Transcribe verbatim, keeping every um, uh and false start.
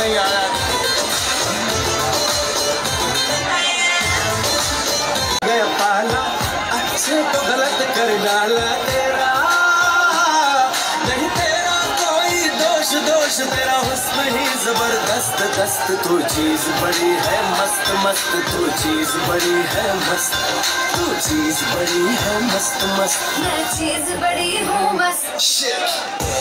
नहीं आया। गया पाला अच्छे तो गलत कर डाला तेरा, नहीं तेरा कोई दोष दोष तेरा हुस्न ही जबरदस्त दस्त। तू चीज बड़ी है मस्त मस्त, तू चीज बड़ी है मस्त, तू चीज बड़ी है मस्त मस्त, मैं चीज बड़ी हूँ मस्त।